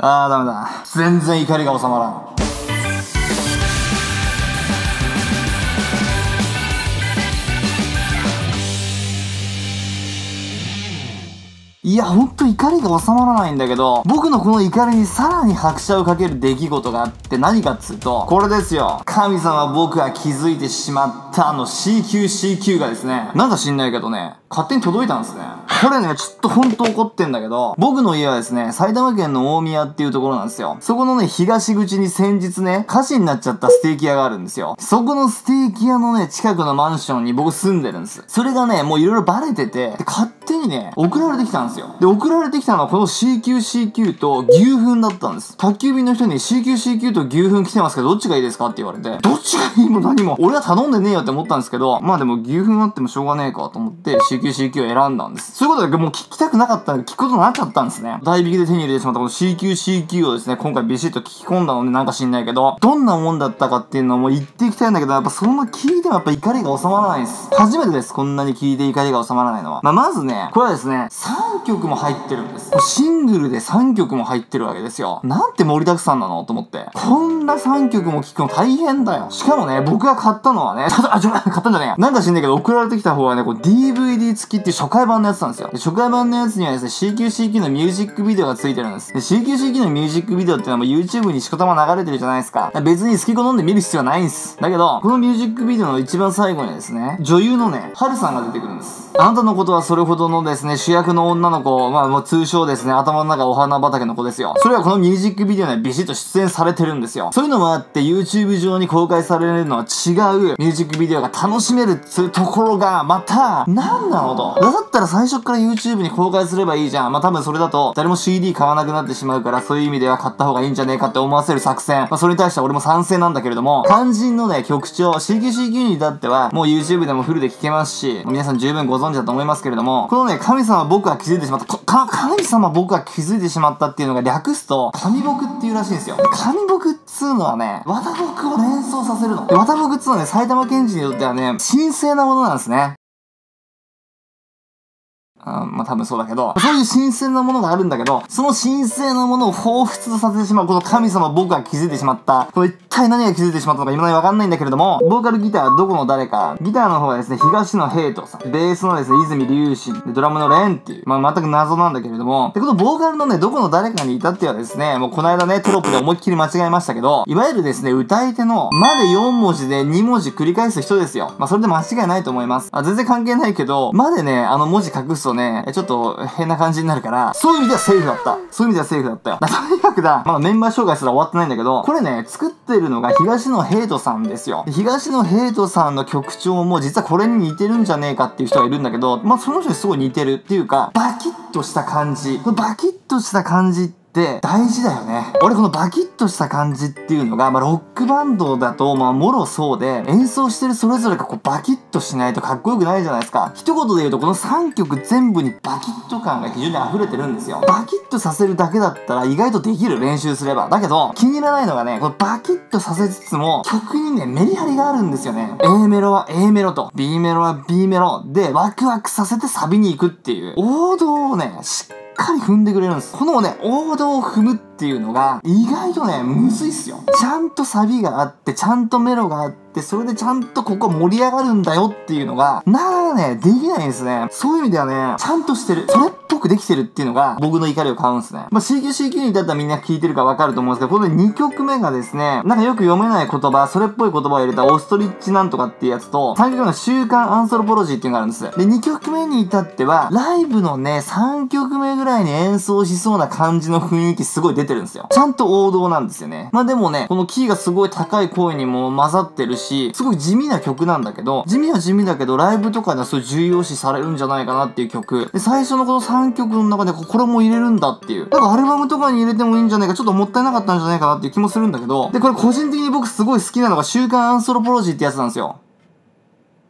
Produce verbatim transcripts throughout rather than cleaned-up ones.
あーダメだ。全然怒りが収まらん。いや、ほんと怒りが収まらないんだけど、僕のこの怒りにさらに拍車をかける出来事があって何かっつうと、これですよ。神様僕が気づいてしまったあの シーキューシーキュー がですね、なんか知んないけどね、勝手に届いたんですね。これね、ちょっとほんと怒ってんだけど、僕の家はですね、埼玉県の大宮っていうところなんですよ。そこのね、東口に先日ね、火事になっちゃったステーキ屋があるんですよ。そこのステーキ屋のね、近くのマンションに僕住んでるんです。それがね、もういろいろバレてて、で勝手にね、送られてきたんですよ。で、送られてきたのはこの シーキューシーキュー と牛糞だったんです。宅急便の人に シーキューシーキュー と牛糞来てますけど、どっちがいいですかって言われて、どっちがいいも何も、俺は頼んでねえよって思ったんですけど、まあでも牛糞あってもしょうがねえかと思って シーキューシーキュー を選んだんです。そういうことでもう聞きたくなかったら聞くことなかったんですね。代引きで手に入れてしまったこの シーキューシーキュー をですね、今回ビシッと聞き込んだのでなんか知んないけど、どんなもんだったかっていうのをもう言っていきたいんだけど、やっぱそんな聞いてもやっぱ怒りが収まらないです。初めてです。こんなに聞いて怒りが収まらないのは。まあまずね、これはですね、さんきょくも入ってるんです。シングルでさんきょくも入ってるわけですよ。なんて盛りだくさんなのと思って。こんなさんきょくも聞くの大変だよ。しかもね、僕が買ったのはね、あ、ちょ、買ったんじゃねえや。なんか知んないけど、送られてきた方はね、こう ディーブイディー 付きっていう初回版のやつなんですよ。で初回版のやつにはですね、シーキューシーキュー のミュージックビデオが付いてるんです。で シーキューシーキュー のミュージックビデオってのはもう YouTube にしこたま流れてるじゃないですか。別に好き好んで見る必要はないんです。だけど、このミュージックビデオの一番最後にはですね、女優のね、ハルさんが出てくるんです。あなたのことはそれほどのですね、主役の女の子、まあもう通称ですね、頭の中お花畑の子ですよ。それはこのミュージックビデオにはビシッと出演されてるんですよ。そういうのもあって YouTube 上に公開されるのは違うミュージックビデオが楽しめるっつうところが、また、なんなのと。だったら最初から YouTube に公開すればいいじゃん。まあ多分それだと誰も シーディー 買わなくなってしまうから、そういう意味では買った方がいいんじゃねえかって思わせる作戦。まあそれに対しては俺も賛成なんだけれども、肝心のね、曲調、シーキューシーキュー に至っては、もう YouTube でもフルで聴けますし、皆さん十分ご存知だと思いますけれども、このね、神様僕が気づいてしまった、か、神様僕が気づいてしまったっていうのが略すと、神僕っていうらしいんですよ。神僕っつうのはね、綿僕を連想させるの。で綿僕っつうのはね、埼玉県人にとってはね、神聖なものなんですね。あまあ多分そうだけど、そういう新鮮なものがあるんだけど、その神聖なものを彷彿とさせてしまう、この神様僕が気づいてしまった。これ一体何が気づいてしまったのか今までわかんないんだけれども、ボーカルギターはどこの誰か、ギターの方はですね、東野平斗さん、ベースのですね、泉隆志、でドラムのレンっていう、まあ全く謎なんだけれども、で、このボーカルのね、どこの誰かに至ってはですね、もうこの間ね、テロップで思いっきり間違えましたけど、いわゆるですね、歌い手の、までよん文字でに文字繰り返す人ですよ。まあそれで間違いないと思います。あ、全然関係ないけど、までね、あの文字隠すとね、ちょっと、変な感じになるから、そういう意味ではセーフだった。そういう意味ではセーフだったよ。とにかくだ、まだメンバー紹介すら終わってないんだけど、これね、作ってるのが東野平斗さんですよ。東野平斗さんの曲調も実はこれに似てるんじゃねえかっていう人がいるんだけど、まあその人にすごい似てるっていうか、バキッとした感じ。このバキッとした感じって、で、大事だよね。俺このバキッとした感じっていうのが、まあ、ロックバンドだと、まあ、もろそうで、演奏してるそれぞれがこう、バキッとしないとかっこよくないじゃないですか。一言で言うと、このさんきょく全部にバキッと感が非常に溢れてるんですよ。バキッとさせるだけだったら意外とできる、練習すれば。だけど、気に入らないのがね、このバキッとさせつつも、曲にね、メリハリがあるんですよね。A メロは A メロと、B メロは B メロで、ワクワクさせてサビに行くっていう、王道をね、しっしっかり踏んでくれるんです。このね、王道を踏むっていうのが、意外とね、むずいっすよ。ちゃんとサビがあって、ちゃんとメロがあって、それでちゃんとここ盛り上がるんだよっていうのが、なかなかね、できないんですね。そういう意味ではね、ちゃんとしてる。それっぽくできてるっていうのが、僕の怒りを買うんですね。まあ、シーキューシーキュー にだったらみんな聞いてるかわかると思うんですけど、このにきょくめがですね、なんかよく読めない言葉、それっぽい言葉を入れたオストリッチなんとかっていうやつと、さんきょくめの週刊アンソロポロジーっていうのがあるんです。で、にきょくめに至っては、ライブのね、さんきょくめぐらいに演奏しそうな感じの雰囲気すごい出てるんですよ。ちゃんと王道なんですよね。まあでもね、このキーがすごい高い声にも混ざってるし、すごい地味な曲なんだけど、地味は地味だけど、ライブとかではそういう重要視されるんじゃないかなっていう曲。で、最初のこのさんきょくの中でこれも入れるんだっていう。なんかアルバムとかに入れてもいいんじゃないか、ちょっともったいなかったんじゃないかなっていう気もするんだけど、で、これ個人的に僕すごい好きなのが週刊アンソロポロジーってやつなんですよ。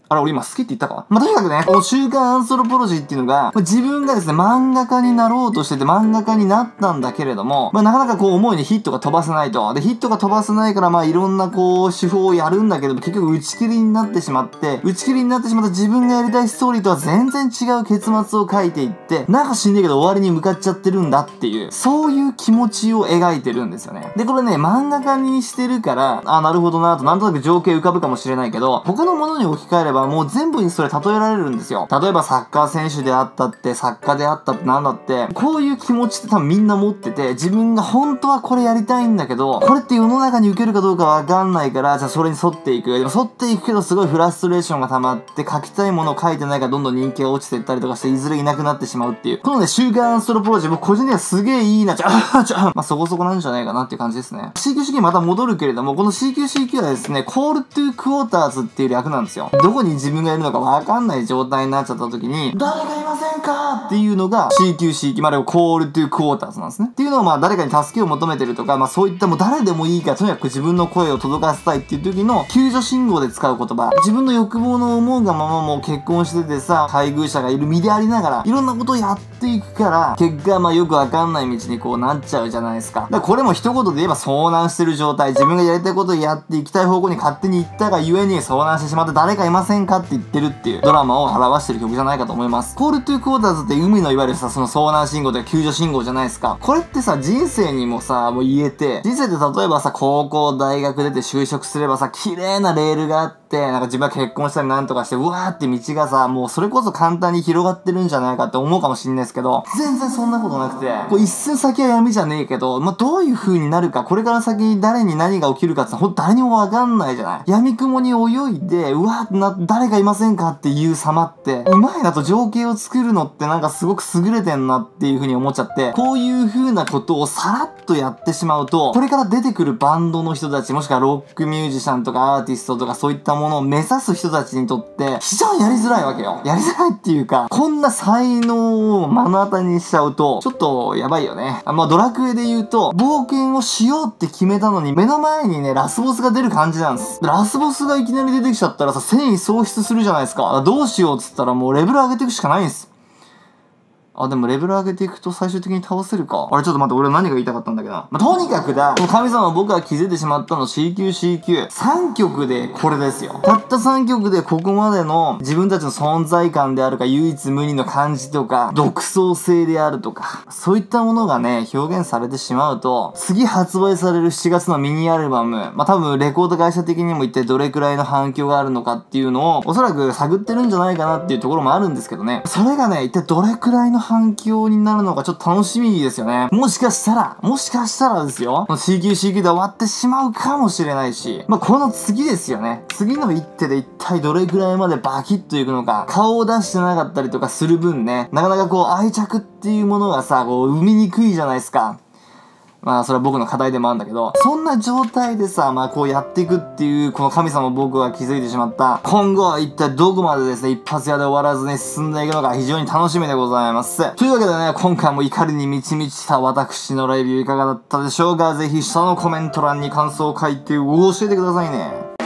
あれ、俺今好きって言ったか？まあ、とにかくね、この週刊アンソロポロジーっていうのが、まあ、自分がですね、漫画家になろうとしてて漫画家になったんだけれども、まあ、なかなかこう思いにヒットが飛ばせないと。で、ヒットが飛ばせないから、まあ、いろんなこう、手法をやるんだけども、結局打ち切りになってしまって、打ち切りになってしまった自分がやりたいストーリーとは全然違う結末を書いていって、なんか死んでるけど終わりに向かっちゃってるんだっていう、そういう気持ちを描いてるんですよね。で、これね、漫画家にしてるから、あ、なるほどなと、なんとなく情景浮かぶかもしれないけど、他のものに置き換えればもう全部にそれ例えられるんですよ。例えばサッカー選手であったって、作家であったってなんだって、こういう気持ちって多分みんな持ってて、自分が本当はこれやりたいんだけど、これって世の中に受けるかどうかわかんないから、じゃあそれに沿っていく。でも沿っていくけどすごいフラストレーションが溜まって、書きたいものを書いてないからどんどん人気が落ちていったりとかして、いずれいなくなってしまうっていう。このね、週刊アンストロポロジー、僕個人的にはすげえいいな、ちゃあ、ちゃあ、まあそこそこなんじゃないかなっていう感じですね。シーキューシーキュー また戻るけれども、この シーキューシーキュー はですね、コールトゥークォーターズっていう略なんですよ。どこに自分がいるのかわかんない状態になっちゃった時に、誰かいませんかっていうのが シーキューシーキュー、まあでもコールトゥークォーターズなんですね。っていうのをまあ誰かに助けを求めてるとか、まあそういったもう誰でもいいからとにかく自分の声を届かせたいっていう時の救助信号で使う言葉。自分の欲望の思うがままもう結婚しててさ、配偶者がいる身でありながら、いろんなことをやっていくから、結果まあよくわかんない道にこうなっちゃうじゃないですか。だからこれも一言で言えば遭難してる状態。自分がやりたいことをやっていきたい方向に勝手に行ったがゆえに遭難してしまって誰かいませんかって言ってるっていうドラマを表してる曲じゃないかと思います。コールトゥークォーターズって海のいわゆるさ、その遭難信号とか救助信号じゃないですか。これってさ、人生にもさ、もう言えて、人生って例えばさ、高校、大学出て就職すればさ、綺麗なレールがあって、なんか自分は結婚したりなんとかして、うわーって道がさ、もうそれこそ簡単に広がってるんじゃないかって思うかもしんないですけど、全然そんなことなくて、こう一寸先は闇じゃねえけど、まあ、どういう風になるか、これから先に誰に何が起きるかってほんと誰にもわかんないじゃない。闇雲に泳いで、うわーってな、誰かいませんかっていう様って、うまいなと情景を作るのってなんかすごく優れてんなっていう風に思っちゃって、こういう風なことをさらっとやってしまうと、これから出てくるバンドの人たち、もしくはロックミュージシャンとかアーティストとかそういったものを目指す人たちにとって、非常にやりづらいわけよ。やりづらいっていうか、こんな才能を目の当たりにしちゃうと、ちょっとやばいよね。あまあ、ドラクエで言うと、冒険をしようって決めたのに、目の前にね、ラスボスが出る感じなんです。ラスボスがいきなり出てきちゃったらさ、戦意喪失するじゃないですか。どうしようっつったらもうレベル上げていくしかないんです。あ、でもレベル上げていくと最終的に倒せるか。あれちょっと待って、俺は何が言いたかったんだっけな。まあ、とにかくだ、この神様を僕が気づいてしまったの シーキューシーキュー。さんきょくでこれですよ。たったさんきょくでここまでの自分たちの存在感であるか、唯一無二の感じとか、独創性であるとか、そういったものがね、表現されてしまうと、次発売されるしちがつのミニアルバム、まあ、多分レコード会社的にも一体どれくらいの反響があるのかっていうのを、おそらく探ってるんじゃないかなっていうところもあるんですけどね。それがね、一体どれくらいの反響になるのかちょっと楽しみですよね。もしかしたら、もしかしたらですよ、シーキューシーキュー で終わってしまうかもしれないし、まあ、この次ですよね。次の一手で一体どれくらいまでバキッといくのか、顔を出してなかったりとかする分ね、なかなかこう愛着っていうものがさ、こう生みにくいじゃないですか。まあ、それは僕の課題でもあるんだけど、そんな状態でさ、まあ、こうやっていくっていう、この神様を僕が気づいてしまった、今後は一体どこまでですね、一発屋で終わらずに進んでいくのか非常に楽しみでございます。というわけでね、今回も怒りに満ち満ちた私のレビューいかがだったでしょうか。ぜひ下のコメント欄に感想を書いて教えてくださいね。